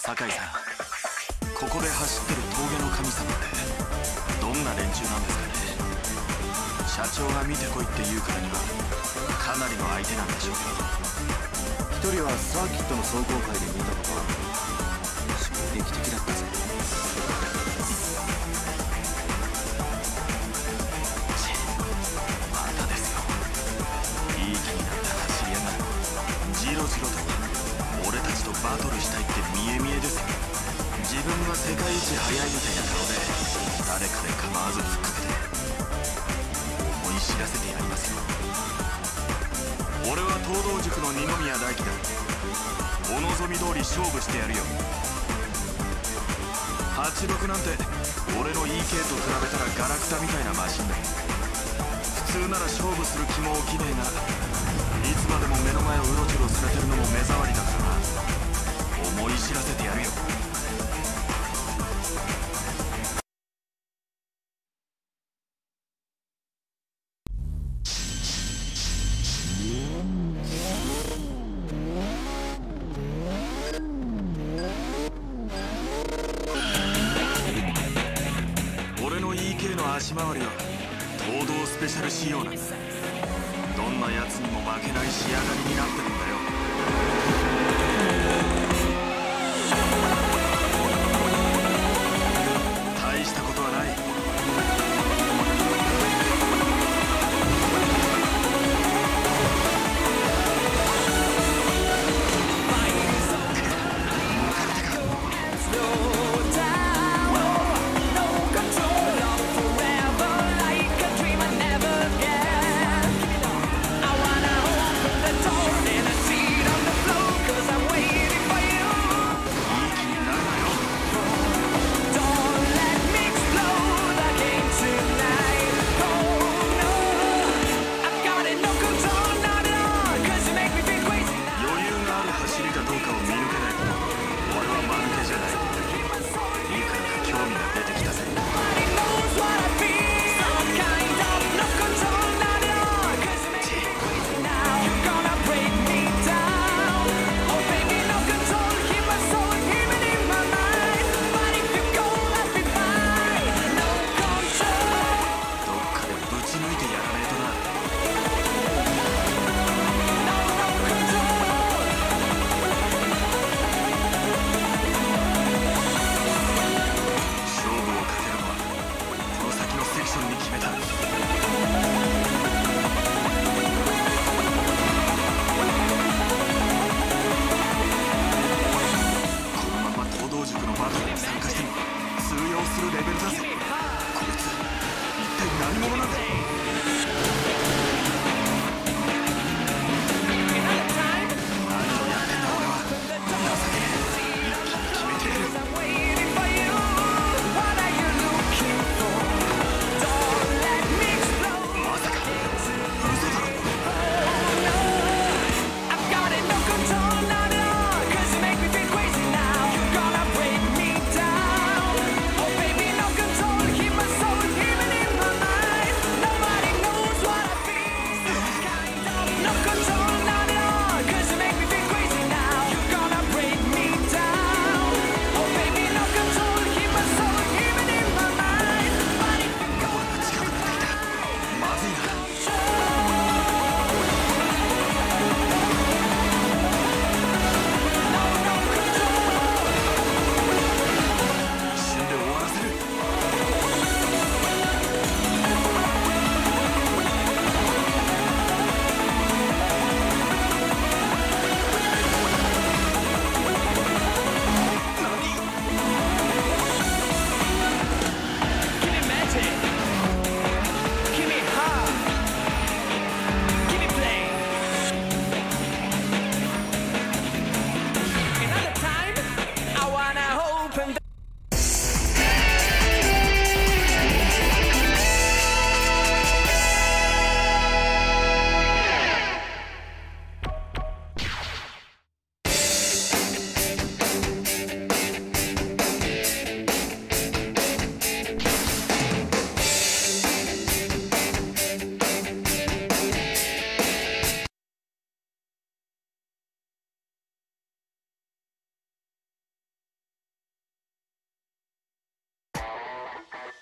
酒井さん、ここで走ってる峠の神様ってどんな連中なんですかね。社長が見てこいって言うからにはかなりの相手なんでしょうけど。 一人はサーキットの壮行会で見たことある。衝撃的だったぜ。 またですよ。いい気になって走りやがる。ジロジロと俺たちとバトルしたいって見え見えですよ。自分が世界一速いみたいな顔で誰かで構わず突っかけて思い知らせてやりますよ。俺は東道塾の二宮大輝だ。お望み通り勝負してやるよ。86なんて俺の EK と比べたらガラクタみたいなマシンだ。普通なら勝負する気も起きねえが、いつまでも目の前をうろちょろされてるのも目障りだからな。思い知らせてやるよ。俺の EK の足回りは東道スペシャル仕様なんだ。どんなやつにも負けない仕上がりになってるんだよ。大したことはない。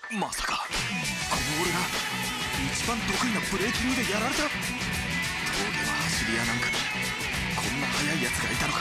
まさかこの俺が一番得意なブレーキングでやられた。峠の走り屋なんかにこんな速いやつがいたのか。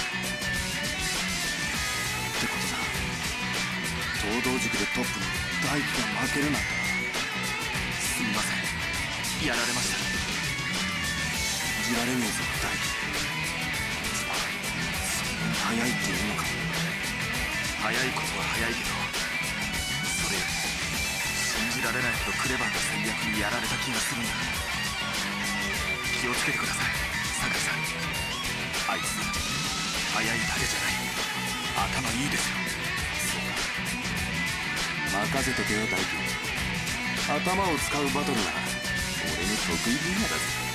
ってことだ。東道塾でトップの大輝が負けるなんて。 すみません、やられました。 じられねえぞ大輝。そんなに速いっていうのか。 速いことは速いけど、それより信じられないほどクレバーな戦略にやられた気がするんだ。気をつけてください酒井さん。あいつ速いだけじゃない、頭いいですよ。 そうか、任せとけよ大輝。頭を使うバトルなら俺の得意分野だぜ。